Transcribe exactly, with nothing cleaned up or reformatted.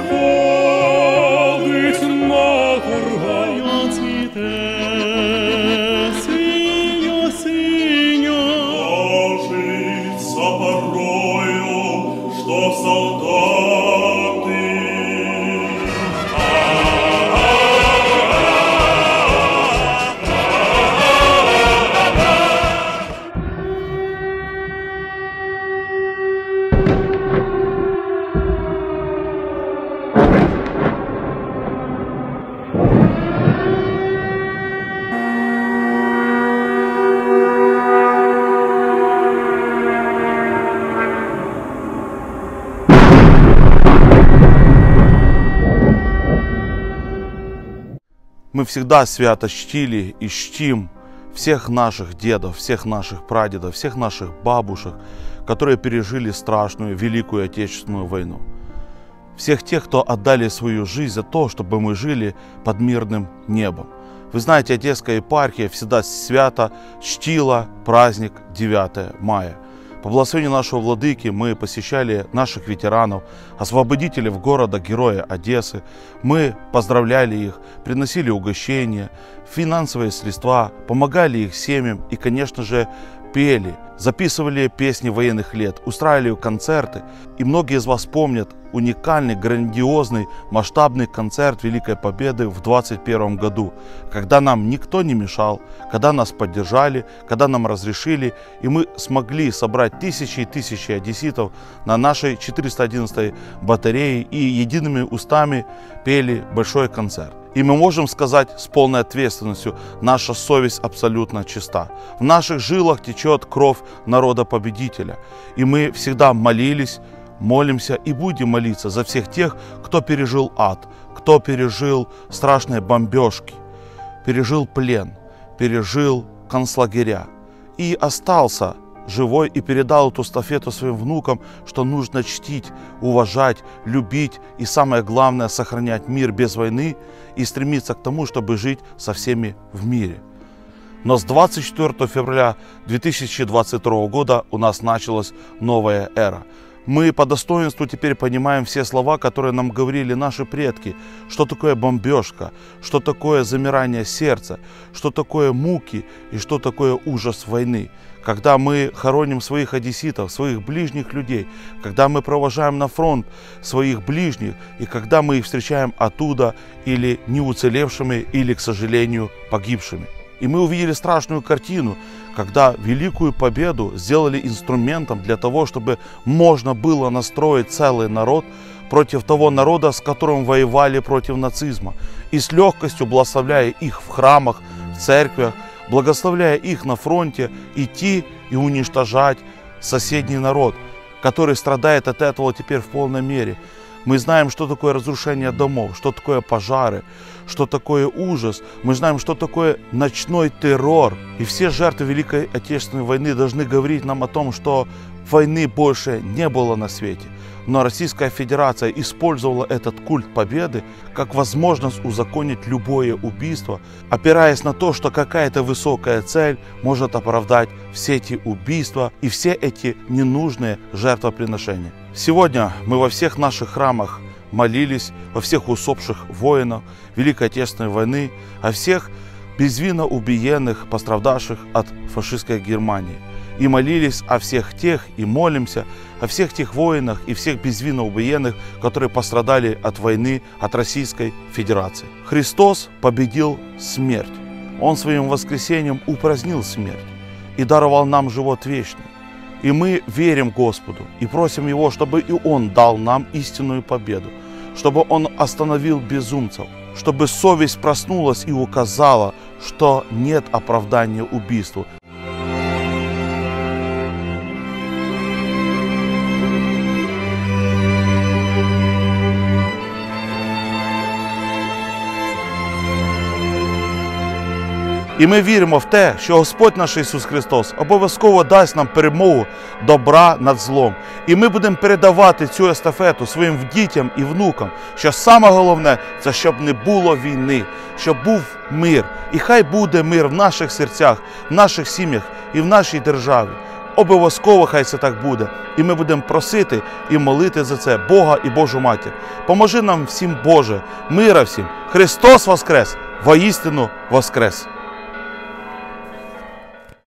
сходить на курган, цвіте, синьо, синьо. Кажется порою, что солдаты Мы всегда свято чтили и чтим всех наших дедов, всех наших прадедов, всех наших бабушек, которые пережили страшную Великую Отечественную войну. Всех тех, кто отдали свою жизнь за то, чтобы мы жили под мирным небом. Вы знаете, Одесская епархия всегда свято чтила праздник девятое мая. По благословению нашего владыки мы посещали наших ветеранов, освободителей города, героя Одессы. Мы поздравляли их, приносили угощения, финансовые средства, помогали их семьям и, конечно же, пели, записывали песни военных лет, устраивали концерты. И многие из вас помнят уникальный, грандиозный, масштабный концерт Великой Победы в двадцать первом году, когда нам никто не мешал, когда нас поддержали, когда нам разрешили, и мы смогли собрать тысячи и тысячи одесситов на нашей четыреста одиннадцатой батарее и едиными устами пели большой концерт. И мы можем сказать с полной ответственностью, наша совесть абсолютно чиста. В наших жилах течет кровь народа-победителя. И мы всегда молились, молимся и будем молиться за всех тех, кто пережил ад, кто пережил страшные бомбежки, пережил плен, пережил концлагеря и остался живой и передал эту эстафету своим внукам, что нужно чтить, уважать, любить и, самое главное, сохранять мир без войны и стремиться к тому, чтобы жить со всеми в мире. Но с двадцать четвёртого февраля две тысячи двадцать второго года у нас началась новая эра. Мы по достоинству теперь понимаем все слова, которые нам говорили наши предки, что такое бомбежка, что такое замирание сердца, что такое муки и что такое ужас войны. Когда мы хороним своих одесситов, своих ближних людей, когда мы провожаем на фронт своих ближних, и когда мы их встречаем оттуда или не уцелевшими, или, к сожалению, погибшими. И мы увидели страшную картину, когда Великую Победу сделали инструментом для того, чтобы можно было настроить целый народ против того народа, с которым воевали против нацизма. И с легкостью, благословляя их в храмах, в церквях, благословляя их на фронте, идти и уничтожать соседний народ, который страдает от этого теперь в полной мере. Мы знаем, что такое разрушение домов, что такое пожары, что такое ужас. Мы знаем, что такое ночной террор. И все жертвы Великой Отечественной войны должны говорить нам о том, что войны больше не было на свете. Но Российская Федерация использовала этот культ победы как возможность узаконить любое убийство, опираясь на то, что какая-то высокая цель может оправдать все эти убийства и все эти ненужные жертвоприношения. Сегодня мы во всех наших храмах молились о всех усопших воинах Великой Отечественной войны, о всех безвинно убиенных, пострадавших от фашистской Германии. И молились о всех тех, и молимся о всех тех воинах и всех безвинно убиенных, которые пострадали от войны, от Российской Федерации. Христос победил смерть. Он своим воскресением упразднил смерть и даровал нам живот вечный. И мы верим Господу и просим Его, чтобы и Он дал нам истинную победу, чтобы Он остановил безумцев, чтобы совесть проснулась и указала, что нет оправдания убийству. І ми віримо в те, що Господь наш Ісус Христос обов'язково дасть нам перемогу добра над злом. І ми будемо передавати цю естафету своїм дітям і внукам, що саме головне – це щоб не було війни, щоб був мир. І хай буде мир в наших серцях, в наших сім'ях і в нашій державі. обов'язково хай це так буде. І ми будемо просити і молити за це Бога і Божу Матір. Поможи нам всім, Боже, мира всім. Христос воскрес! Воістину воскрес!